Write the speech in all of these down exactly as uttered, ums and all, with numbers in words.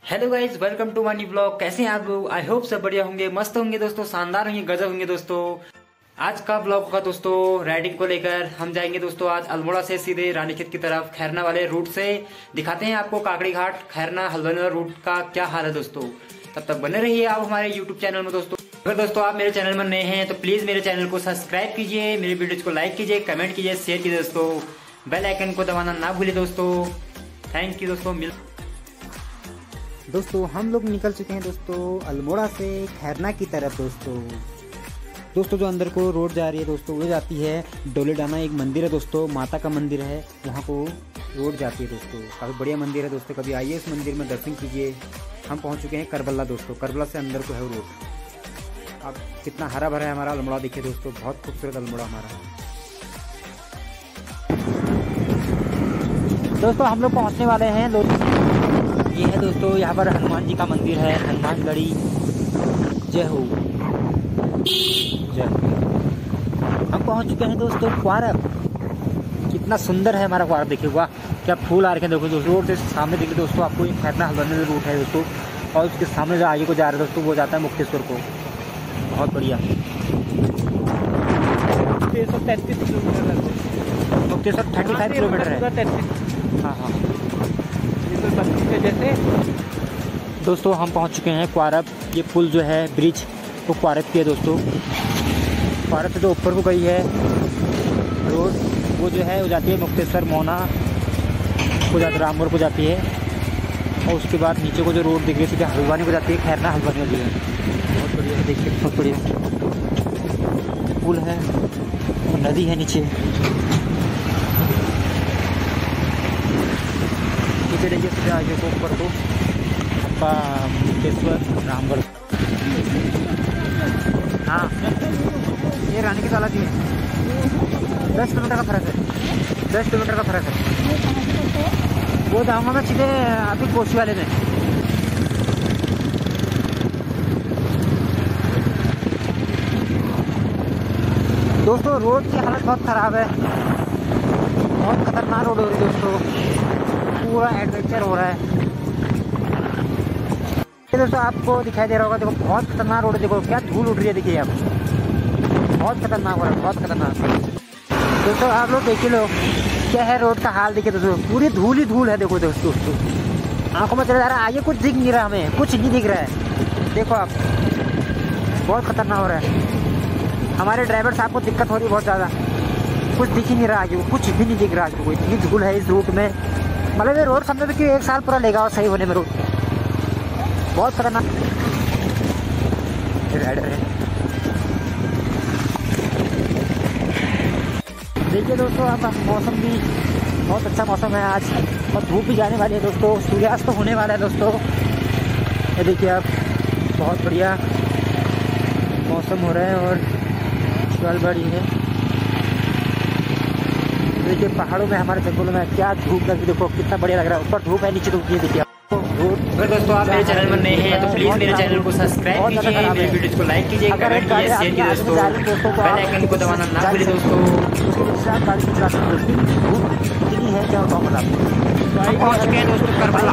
Hello guys, welcome to my new blog. कैसे हैं आप लोग? आई होप सब बढ़िया होंगे, मस्त होंगे दोस्तों, शानदार होंगे, गजब होंगे दोस्तों। आज का ब्लॉग होगा दोस्तों राइडिंग को लेकर। हम जाएंगे दोस्तों आज अल्मोड़ा से सीधे रानीखेत की तरफ खैरना वाले रूट से। दिखाते हैं आपको काकड़ी घाट खैरना हल्द्वानी वाला रूट का क्या हाल है दोस्तों। तब तक बने रहिए आप हमारे यूट्यूब चैनल में दोस्तों। अगर दोस्तों आप मेरे चैनल में नए हैं तो प्लीज मेरे चैनल को सब्सक्राइब कीजिए, मेरे वीडियोज को लाइक कीजिए, कमेंट कीजिए, शेयर कीजिए दोस्तों। बेल आइकन को दबाना ना भूलिए दोस्तों। थैंक यू दोस्तों। मिल दोस्तों हम लोग निकल चुके हैं दोस्तों अल्मोड़ा से खैरना की तरफ दोस्तों। दोस्तों जो अंदर को रोड जा रही है दोस्तों वो जाती है डोलेडाना, एक मंदिर है दोस्तों, माता का मंदिर है, वहाँ को रोड जाती है दोस्तों। काफ़ी बढ़िया मंदिर है दोस्तों, कभी आइए इस मंदिर में दर्शन कीजिए। हम पहुँच चुके हैं करबला दोस्तों, करबला से अंदर को है रोड। अब कितना हरा भरा है हमारा अल्मोड़ा, देखिए दोस्तों बहुत खूबसूरत अल्मोड़ा हमारा। दोस्तों हम लोग पहुँचने वाले हैं दोस्तों, ये है दोस्तों यहाँ पर हनुमान जी का मंदिर है, हनुमान गढ़ी। जय हो जय हो। हम पहुँच चुके हैं दोस्तों क्वारब। कितना सुंदर है हमारा क्वारब, देखिए वाह क्या फूल आ रखे हैं देखो दोस्तों। रोड से सामने देखिए दोस्तों आपको खैरना हल्द्वानी रूट है दोस्तों, और उसके सामने जो आगे को जा रहे हैं दोस्तों वो जाता है मुक्तेश्वर को। बहुत बढ़िया। तैंतीस kilometre Mukteshwar thirty five kilometre है। हाँ हाँ जैसे दोस्तों हम पहुंच चुके हैं क्वारब। ये पुल जो है ब्रिज वो क्वारब की है दोस्तों। क्वारब से जो ऊपर को गई है रोड वो जो है वो जाती है मुक्तेश्वर, मोना को जाती है, रामगढ़ को जाती है, और उसके बाद नीचे को जो रोड दिख रही है सीधे हल्द्वानी को जाती है, खैरना हल्द्वानी वाली है। बहुत बढ़िया देखिए, बहुत बढ़िया पुल है, नदी है नीचे। देखिए सीधे आगे को ऊपर को आपका मुक्तेश्वर, रामगढ़। हाँ ये रानी की तालाब है, दस किलोमीटर का फर्क है, दस किलोमीटर का फर्क है। वो जाऊँगा मैं सीधे अभी कोसी वाले में। दोस्तों रोड की हालत बहुत ख़राब है, बहुत खतरनाक रोड हो रही है दोस्तों, पूरा एडवेंचर हो रहा है। ये दोस्तों आपको दिखाई दे रहा होगा, देखो बहुत खतरनाक रोड है, देखो क्या धूल उड़ रही है, देखिए आप, बहुत खतरनाक हो रहा है, बहुत खतरनाक। दोस्तों आप लोग देखिए लो क्या है रोड का हाल, देखिए दोस्तों पूरी धूल ही धूल है। देखो दोस्तों आंखों में चला जा रहा है, आगे कुछ दिख नहीं रहा, हमें कुछ नहीं दिख रहा है। देखो आप बहुत खतरनाक हो रहा है। हमारे ड्राइवर साहब को दिक्कत हो रही है बहुत ज़्यादा, कुछ दिख ही नहीं रहा आगे, कुछ भी नहीं दिख रहा आगे, कोई इतनी धूल है इस रूट में। मतलब ये रोड समझो कि एक साल पूरा लेगा और सही होने में, रोड बहुत खतरनाक। राइडर है देखिए दोस्तों, अब मौसम भी बहुत अच्छा मौसम है आज, और धूप भी जाने वाली है दोस्तों, सूर्यास्त तो होने वाला है दोस्तों। ये देखिए आप बहुत बढ़िया मौसम हो रहा है और चल बड़ी है। देखिए पहाड़ों में, हमारे जंगलों में क्या धूप लगी, देखो कितना बढ़िया लग रहा है। ऊपर धूप है, नीचे धूप है, देखिए। अगर दोस्तों आप मेरे चैनल में नए हैं तो प्लीज मेरे चैनल को सब्सक्राइब कीजिए, मेरे वीडियोज को लाइक कीजिए, कमेंट कीजिए, शेयर कीजिए दोस्तों। बेल आइकन को दबाना ना भूलिए दोस्तों। हम पहुंच चुके हैं दोस्तों करबला।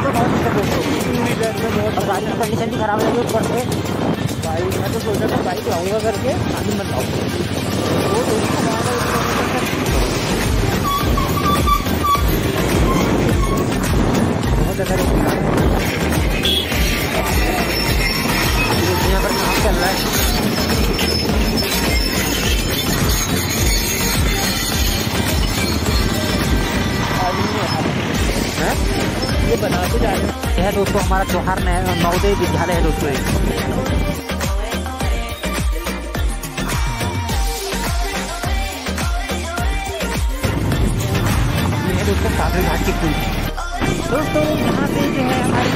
गाड़ी की कंडीशन भी खराब है ऊपर से, बाइक मैं तो सोचा था बाइक लाऊंगा करके, आगे मत लाऊंगा। यहाँ पर काम चल रहा है, ये बनाते जा रहे हैं दोस्तों। हमारा त्योहार नवोदय विद्यालय है दोस्तों। ये है दोस्तों काकड़ी घाट की पुल। दोस्तों यहाँ से जो है हमारी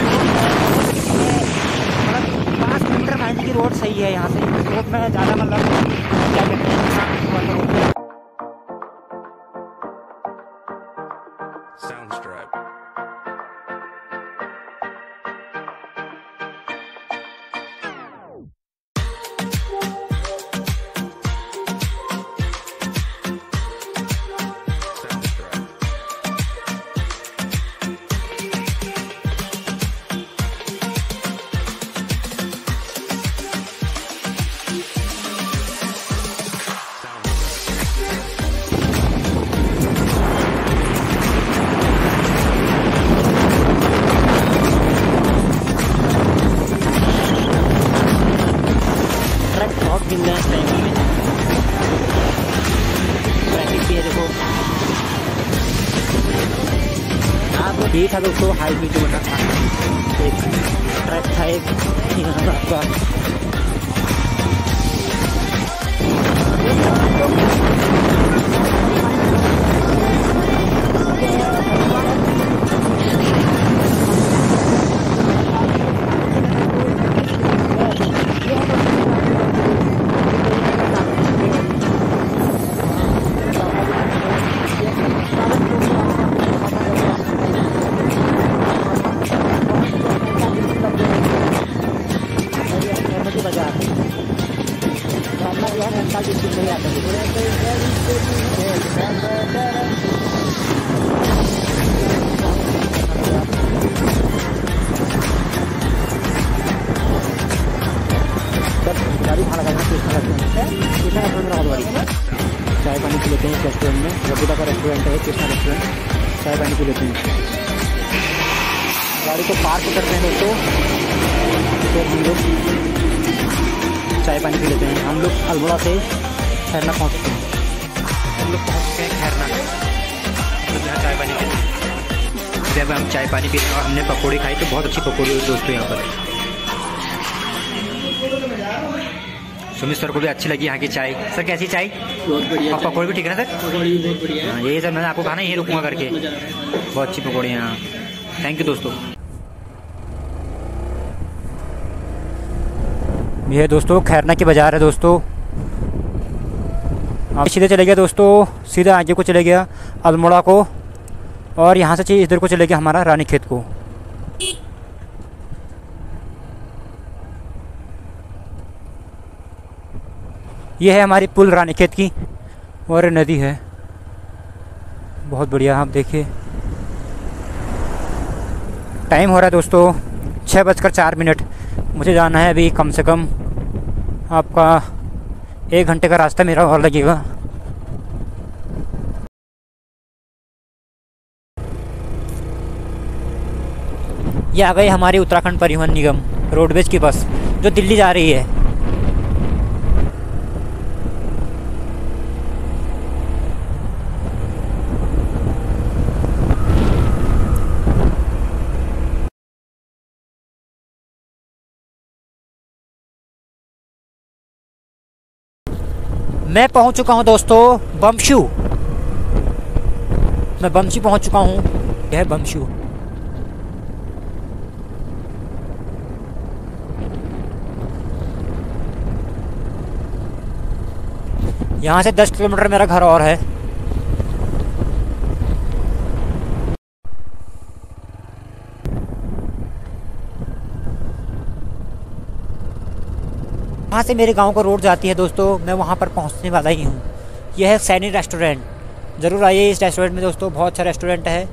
मतलब पाँच किलोमीटर माइल की रोड सही है। यहाँ से रोड में ज़्यादा मतलब क्या कहते हैं यही था दोस्तों हाईकिंग जो बना था, एक ट्रैक था एक आपका। चाय पानी पी लेते हैं इस रेस्टोरेंट में, रबीदा का रेस्टोरेंट है, कृष्णा रेस्टोरेंट। चाय पानी पी लेते हैं, गाड़ी को पार्क करते हैं दोस्तों, तो हम लोग चाय पानी पी लेते हैं। हम लोग अल्मोड़ा से खैरना पहुँच चुके हैं, हम लोग पहुँच चुके हैं खैरना, तो यहाँ चाय पानी पीते हैं। जब हम चाय पानी पीते हैं, हमने पकौड़ी खाई तो बहुत अच्छी पकौड़ी हुई दोस्तों यहाँ पर। सुमित सर को भी अच्छी लगी यहाँ की चाय। सर कैसी चाय? बहुत बढ़िया। और पकौड़ी भी ठीक है ना सर? पकौड़ी भी बहुत बढ़िया है। यही सर मैंने आपको कहा ना, यही रुकूंगा करके। बहुत अच्छी पकौड़ी यहाँ। थैंक यू दोस्तों। ये दोस्तों खैरना की बाजार है दोस्तों। आप सीधे चले गया दोस्तों, सीधे आगे को चले गया अल्मोड़ा को, और यहाँ से चाहिए इधर को चले गया हमारा रानीखेत को। ये है हमारी पुल रानीखेत की, और नदी है बहुत बढ़िया। आप देखिए टाइम हो रहा है दोस्तों छः बजकर चार मिनट। मुझे जाना है अभी कम से कम आपका एक घंटे का रास्ता मेरा और लगेगा। ये आ गई हमारी उत्तराखंड परिवहन निगम रोडवेज की बस जो दिल्ली जा रही है। मैं पहुंच चुका हूं दोस्तों बमशू। मैं बमशू पहुंच चुका हूं, यह है बमशू। यहाँ से दस किलोमीटर मेरा घर और है। वहाँ से मेरे गांव को रोड जाती है दोस्तों, मैं वहाँ पर पहुँचने वाला ही हूँ। यह है सैनी रेस्टोरेंट, ज़रूर आइए इस रेस्टोरेंट में दोस्तों, बहुत अच्छा रेस्टोरेंट है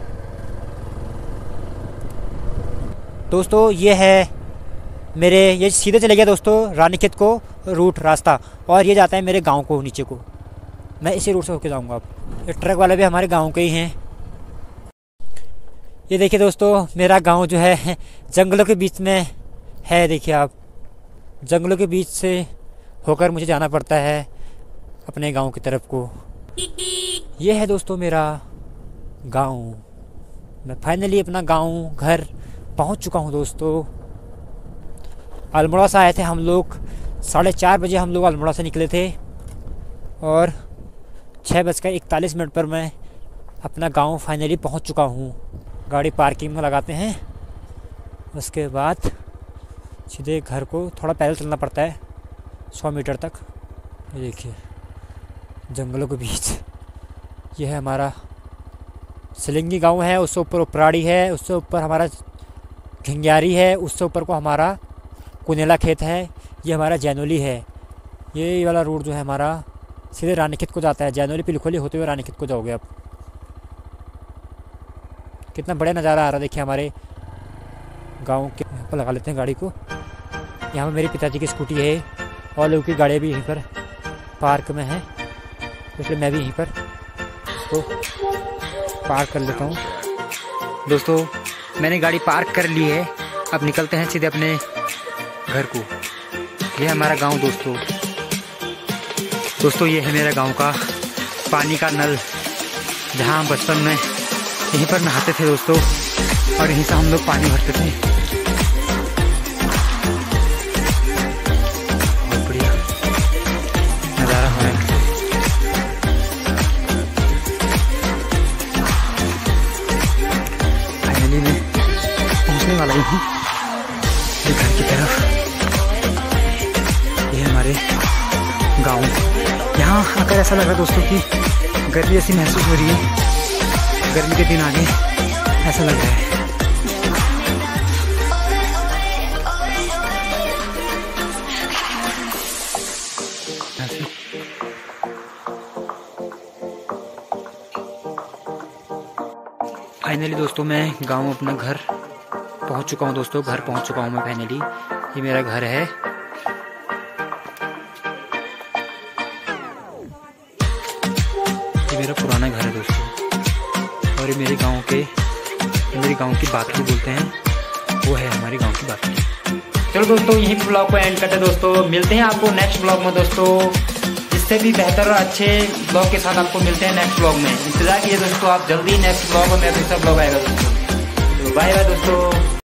दोस्तों। ये है मेरे, ये सीधे चले गया दोस्तों रानीखेत को रूट रास्ता, और ये जाता है मेरे गांव को नीचे को। मैं इसी रूट से होके जाऊंगा। अब ये ट्रक वाले भी हमारे गांव के ही हैं। ये देखिए दोस्तों मेरा गांव जो है जंगलों के बीच में है। देखिए आप, जंगलों के बीच से होकर मुझे जाना पड़ता है अपने गांव की तरफ को। ये है दोस्तों मेरा गांव। मैं फाइनली अपना गांव घर पहुंच चुका हूं दोस्तों। अल्मोड़ा से आए थे हम लोग, साढ़े चार बजे हम लोग अल्मोड़ा से निकले थे, और छः बजकर इकतालीस मिनट पर मैं अपना गांव फाइनली पहुंच चुका हूं। गाड़ी पार्किंग में लगाते हैं, उसके बाद सीधे घर को थोड़ा पैदल चलना पड़ता है सौ मीटर तक। ये देखिए जंगलों के बीच, ये है हमारा सिलिंगी गांव है। उससे ऊपर उपराड़ी है, उससे ऊपर हमारा घिंग्यारी है, उससे ऊपर को हमारा कुनेला खेत है, ये हमारा जैनोली है। ये वाला रोड जो है हमारा सीधे रानीखेत को जाता है। जैनोली पिलखोली होते हुए रानीखेत को जाओगे आप। कितना बढ़िया नज़ारा आ रहा है देखिए हमारे गांव के। यहाँ पर लगा लेते हैं गाड़ी को। यहाँ पर मेरे पिताजी की स्कूटी है, और लोगों की गाड़ियाँ भी यहीं पर पार्क में है, इसलिए मैं भी यहीं पर इसको पार्क कर लेता हूँ। दोस्तों मैंने गाड़ी पार्क कर ली है, अब निकलते हैं सीधे अपने घर को। ये है हमारा गांव दोस्तों। दोस्तों ये है मेरा गांव का पानी का नल, जहां हम बचपन में यहीं पर नहाते थे दोस्तों और यहीं से हम लोग पानी भरते थे। बहुत बढ़िया नज़ारा हो रहा है। फाइनली मैं पहुंचने वाला ही हूँ घर की तरफ। ये हमारे गांव। यहाँ आकर ऐसा लग रहा है दोस्तों कि गर्मी ऐसी महसूस हो रही है। गर्मी के दिन आगे ऐसा लग रहा है। फाइनली दोस्तों मैं गांव अपना घर पहुंच चुका हूं दोस्तों। घर पहुंच चुका हूं मैं फाइनली। ये मेरा घर है। ये मेरा पुराना घर है दोस्तों और ये मेरे गांव के मेरे गांव की बात भी बोलते हैं, वो है हमारे गांव की बात। चलो दोस्तों यही ब्लॉग को एंड करते हैं दोस्तों। मिलते हैं आपको नेक्स्ट ब्लॉग में दोस्तों, इससे भी बेहतर और अच्छे ब्लॉग के साथ आपको मिलते हैं नेक्स्ट ब्लॉग में। इंतजार कीजिए दोस्तों आप, जल्दी नेक्स्ट ब्लॉग में दूसरा ब्लॉग आएगा दोस्तों। तो बाय बाय दोस्तों।